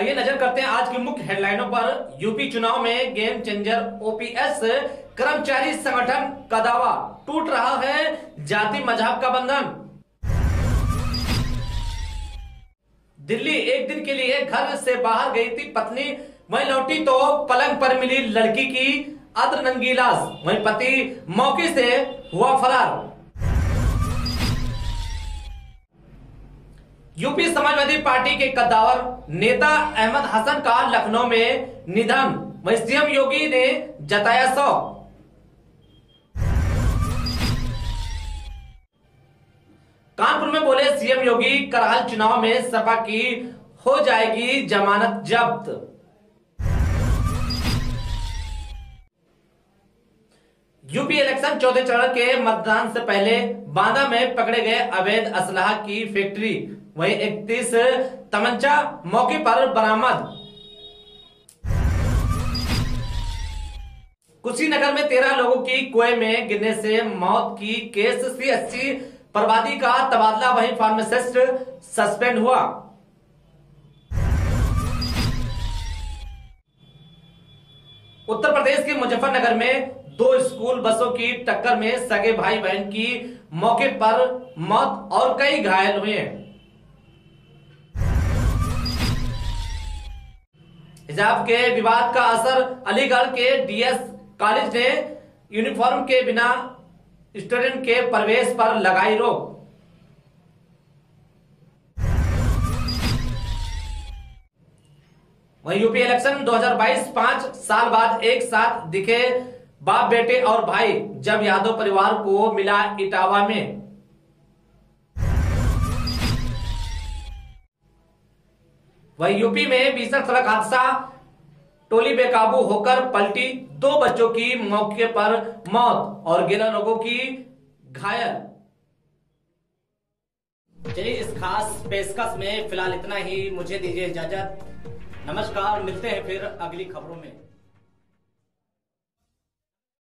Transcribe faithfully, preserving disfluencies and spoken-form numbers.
आइए नजर करते हैं आज की मुख्य हेडलाइनों पर। यूपी चुनाव में गेम चेंजर ओपीएस कर्मचारी संगठन का दावा, टूट रहा है जाति मजहब का बंधन। दिल्ली एक दिन के लिए घर से बाहर गई थी पत्नी, वहीं लौटी तो पलंग पर मिली लड़की की अर्धनंगी लाश, वहीं पति मौके से हुआ फरार। यूपी समाजवादी पार्टी के कद्दावर नेता अहमद हसन का लखनऊ में निधन, वहीं सीएम योगी ने जताया शोक। कानपुर में बोले सीएम योगी, करहल चुनाव में सपा की हो जाएगी जमानत जब्त। यूपी इलेक्शन चौथे चरण के मतदान से पहले बांदा में पकड़े गए अवैध असलाह की फैक्ट्री, वहीं इकतीस तमंचा मौके पर बरामद। कुशीनगर में तेरह लोगों की कुएं में गिरने से मौत की केस, सीएचसी प्रवादी का तबादला, वहीं फार्मासिस्ट सस्पेंड हुआ। उत्तर प्रदेश के मुजफ्फरनगर में दो स्कूल बसों की टक्कर में सगे भाई बहन की मौके पर मौत और कई घायल हुए। हिजाब के विवाद का असर, अलीगढ़ के डीएस कॉलेज ने यूनिफॉर्म के बिना स्टूडेंट के प्रवेश पर लगाई रोक। वहीं यूपी इलेक्शन दो हज़ार बाईस, पांच साल बाद एक साथ दिखे बाप बेटे और भाई, जब यादव परिवार को मिला इटावा में। वहीं यूपी में भीषण सड़क हादसा, टोली बेकाबू होकर पलटी, दो बच्चों की मौके पर मौत और ग्यारह लोगों की घायल। चलिए इस खास पेशकश में फिलहाल इतना ही, मुझे दीजिए इजाजत। नमस्कार, मिलते हैं फिर अगली खबरों में।